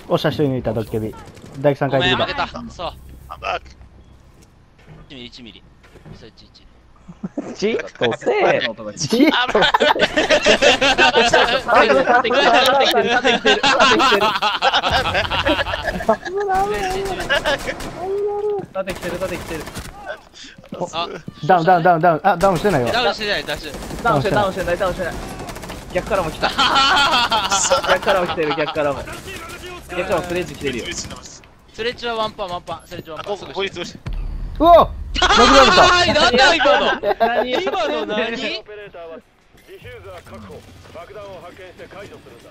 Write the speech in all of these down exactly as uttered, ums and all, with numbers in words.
おっしゃ、一人抜いた、ドッケビ。大工さん帰ってき負けた。 た。そう。いちミリ、いちミリ。それいちいち。 じっとせえ。 じっと立ってきてる、立ってきてる。 あ、 ダウン、ダウン、ダウン、ダウン。あ、ダウンしてないよ。 ダウンしてない、ダウンしてない。 ダウンしてない、ダウンしてない、ダウンしてない。逆からも来た。逆からも来てる、逆からも。逆からもスレッジ来てるよ。 スレッジはワンパン、ワンパン。スレッジワンパン。すぐして。 うわ殴られた。 なんだ今の何今の何オペレーターはディフューザー確保。爆弾を発見して解除するんだ。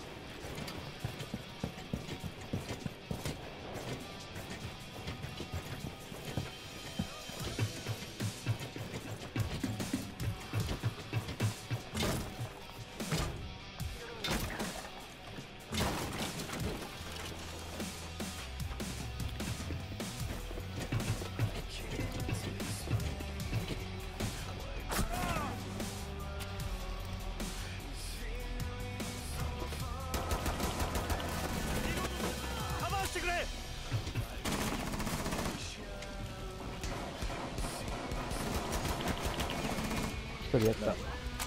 一人やった。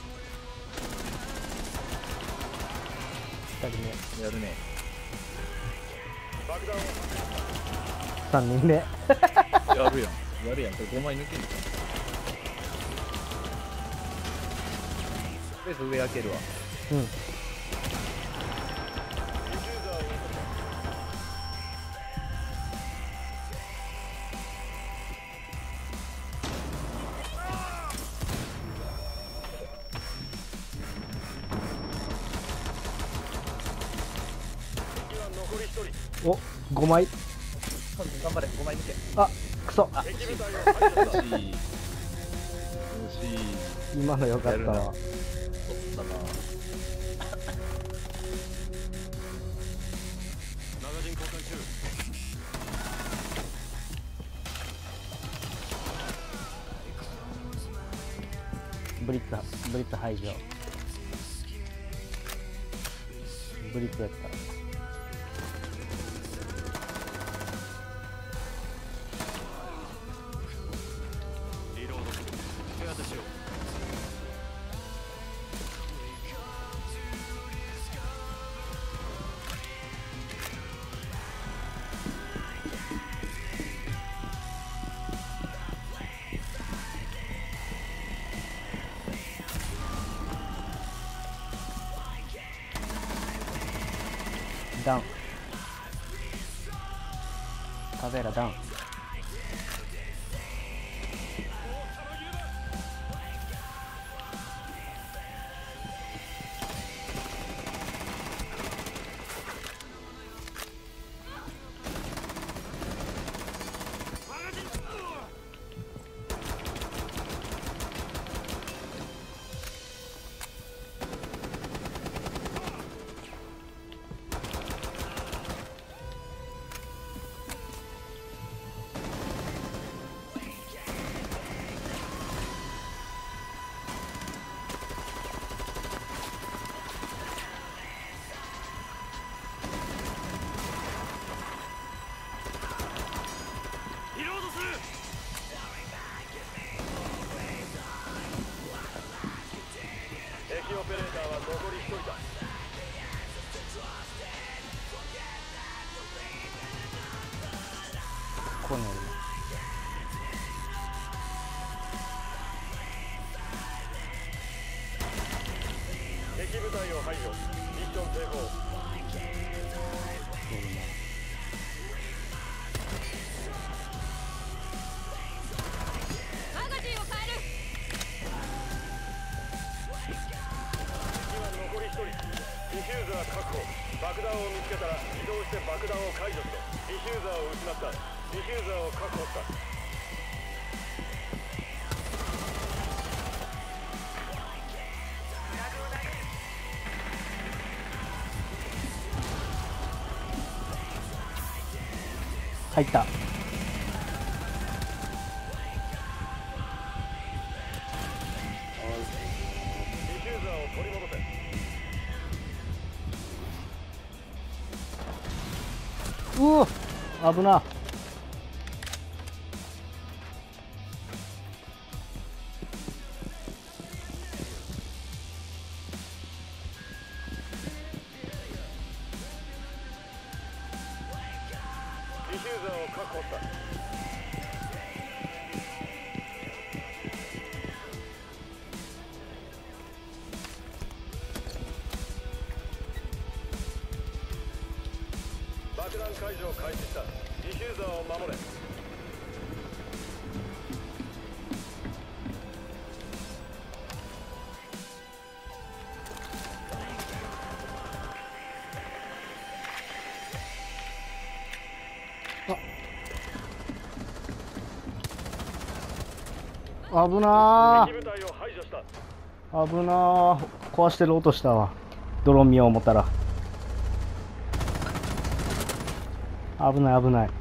二人目。 やるね。 三人目。 やるやん。やるやん。これごまい抜ける。スペース上開けるわ。 うん。お、ごまい。 頑張れ、ごまい抜け。 あ、くそ。 あ、惜しい。惜しい。惜しい。 今のよかったわ。 取ったな。 ブリッツ、ブリッツ排除。ブリッツやった。ダウン。カベラダウン。 敵オペレーターは残りひとりだ。 ここにあるな。 敵部隊を排除。ミッション成功。ディフューザー確保。爆弾を見つけたら移動して爆弾を解除する。ディフューザーを失った。ディフューザーを確保した。 入った。 ディフューザーを取り戻せ。 うわ危な。 ディフューザーを確保した。爆弾解除を開始した。ディフューザーを守れ。 危な敵部隊を排除した。 ー危なー。壊してる音したわ。ドローン見よう思ったら。危ない危ない。